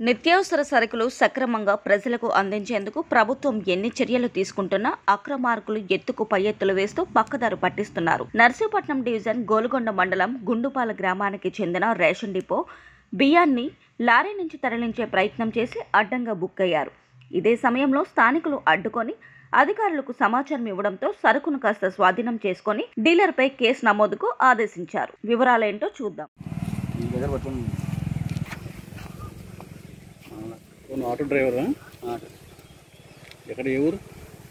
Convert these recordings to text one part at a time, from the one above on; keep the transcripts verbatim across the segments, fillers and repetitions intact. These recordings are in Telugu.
నిత్యావసర సరుకులు సక్రమంగా ప్రజలకు అందించేందుకు ప్రభుత్వం ఎన్ని చర్యలు తీసుకుంటున్నా అక్రమార్కులు ఎత్తుకు పై ఎత్తులు వేస్తూ పక్కదారు పట్టిస్తున్నారు. నర్సీపట్నం డివిజన్ గోలుగొండ మండలం గుండుపాల గ్రామానికి చెందిన రేషన్ డిపో బియ్యాన్ని లారీ నుంచి తరలించే ప్రయత్నం చేసి అడ్డంగా బుక్ అయ్యారు. ఇదే సమయంలో స్థానికులు అడ్డుకొని అధికారులకు సమాచారం ఇవ్వడంతో సరుకును కాస్త స్వాధీనం చేసుకుని డీలర్పై కేసు నమోదుకు ఆదేశించారు. వివరాలేంటో చూద్దాం. ఆటో డ్రైవరా? ఎక్కడ ఏ ఊరు?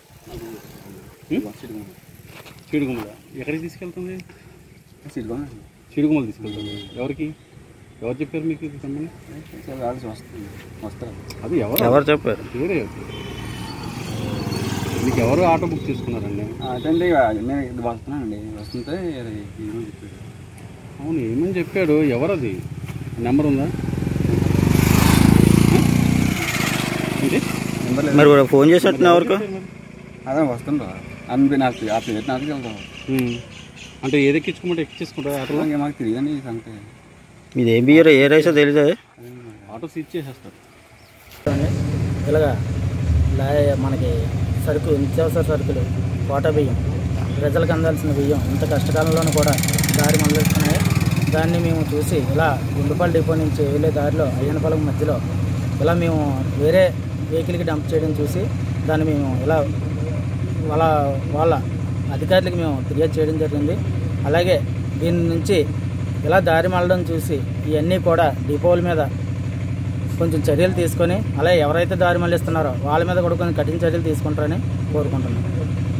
చీడుగుమల. ఎక్కడికి తీసుకెళ్తుంది? చీడుగుమల తీసుకెళ్తుంది. ఎవరికి ఎవరు చెప్పారు మీకు ఇది సంబంధం? అది ఎవరు ఎవరు చెప్పారు? వేరే మీకు ఎవరు ఆటో బుక్ చేసుకున్నారండి? అదండి నేను వస్తున్నానండి. వస్తుంటే అవును, ఏమని చెప్పాడు? ఎవరది? నెంబర్ ఉందా? మరి ఫోన్ చేసినట్టు ఎవరికి? అదే వస్తుండ్రా అని నాకు ఆ పేరు నాకు వెళ్తాం. అంటే ఏది ఎక్కించుకోమంటే ఎక్కించుకుంటారా ఆటోలో? మాకు తెలియదండి ఈ సంగతి. మీది ఏం బియ్యరో ఏ రైసో తెలియదు. ఆటో సీజ్ చేసేస్తారు. ఇలాగా మనకి సరుకు నిత్యావసర సరుకులు కోటా బియ్యం ప్రజలకు అందాల్సిన బియ్యం ఇంత కష్టకాలంలోనూ కూడా దారి మళ్ళిస్తున్నాయి. దాన్ని మేము చూసి ఇలా గుండుపాల డిపో నుంచి వెళ్ళే దారిలో అయ్యనపాలెం మధ్యలో ఇలా మేము వేరే వెహికల్కి డంప్ చేయడం చూసి దాన్ని మేము ఇలా వాళ్ళ వాళ్ళ అధికారులకి మేము ఫిర్యాదు చేయడం జరిగింది. అలాగే దీని నుంచి ఇలా దారి మళ్ళడం చూసి ఇవన్నీ కూడా డిపోల మీద కొంచెం చర్యలు తీసుకొని అలాగే ఎవరైతే దారి మళ్ళిస్తున్నారో వాళ్ళ మీద కూడా కొంచెం కఠిన చర్యలు తీసుకుంటారని కోరుకుంటున్నాం.